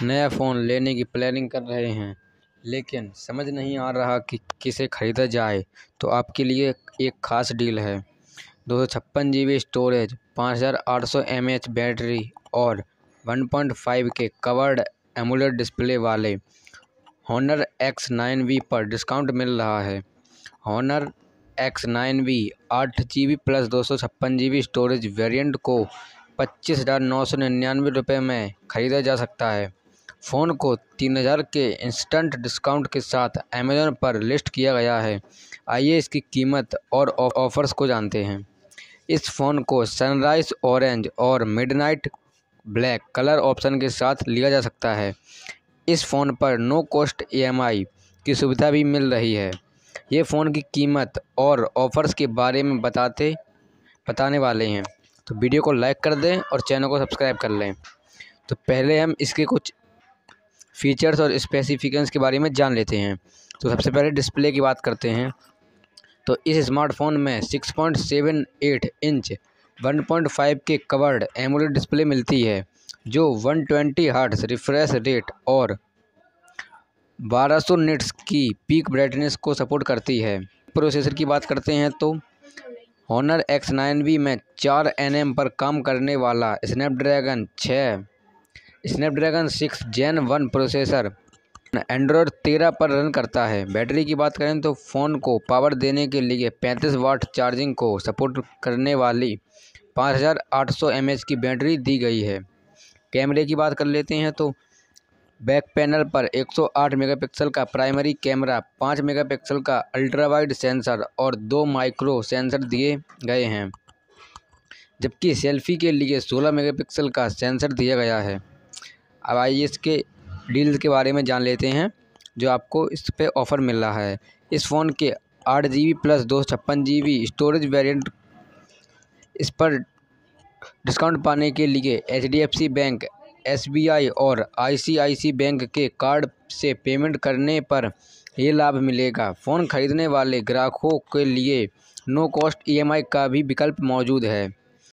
नया फ़ोन लेने की प्लानिंग कर रहे हैं लेकिन समझ नहीं आ रहा कि किसे ख़रीदा जाए, तो आपके लिए एक ख़ास डील है। 256 GB स्टोरेज, 5800 mAh बैटरी और 1.5 के कवर्ड एमोलेड डिस्प्ले वाले Honor X9V पर डिस्काउंट मिल रहा है। Honor X9V 8 GB plus 256 GB storage variant को 25,999 रुपये में ख़रीदा जा सकता है। फ़ोन को 3,000 के इंस्टेंट डिस्काउंट के साथ अमेज़न पर लिस्ट किया गया है। आइए इसकी कीमत और ऑफ़र्स को जानते हैं। इस फ़ोन को सनराइज़ ऑरेंज और मिडनाइट ब्लैक कलर ऑप्शन के साथ लिया जा सकता है। इस फ़ोन पर नो कॉस्ट EMI की सुविधा भी मिल रही है। ये फ़ोन की कीमत और ऑफ़र्स के बारे में बताने वाले हैं, तो वीडियो को लाइक कर दें और चैनल को सब्सक्राइब कर लें। तो पहले हम इसके कुछ फीचर्स और स्पेसिफिकेशंस के बारे में जान लेते हैं। तो सबसे पहले डिस्प्ले की बात करते हैं। तो इस स्मार्टफोन में 6.78 इंच 1.5 के कवर्ड एमोलेड डिस्प्ले मिलती है, जो 120 हर्ट्ज रिफ्रेश रेट और 1200 निट्स की पीक ब्राइटनेस को सपोर्ट करती है। प्रोसेसर की बात करते हैं तो Honor X9V में 4 nm पर काम करने वाला स्नैपड्रैगन 6 Gen 1 प्रोसेसर एंड्रॉयड 13 पर रन करता है। बैटरी की बात करें तो फ़ोन को पावर देने के लिए 35 वाट चार्जिंग को सपोर्ट करने वाली 5800 mAh की बैटरी दी गई है। कैमरे की बात कर लेते हैं तो बैक पैनल पर 108 मेगापिक्सल का प्राइमरी कैमरा, 5 मेगापिक्सल का अल्ट्रा वाइड सेंसर और 2 माइक्रो सेंसर दिए गए हैं, जबकि सेल्फी के लिए 16 मेगापिक्सल का सेंसर दिया गया है। अब आइए इसके डील्स के बारे में जान लेते हैं जो आपको इस पे ऑफ़र मिल रहा है। इस फ़ोन के 8 GB plus 256 GB storage variant, इस पर डिस्काउंट पाने के लिए HDFC बैंक, SBI और ICICI बैंक के कार्ड से पेमेंट करने पर ये लाभ मिलेगा। फ़ोन खरीदने वाले ग्राहकों के लिए नो कॉस्ट EMI का भी विकल्प मौजूद है।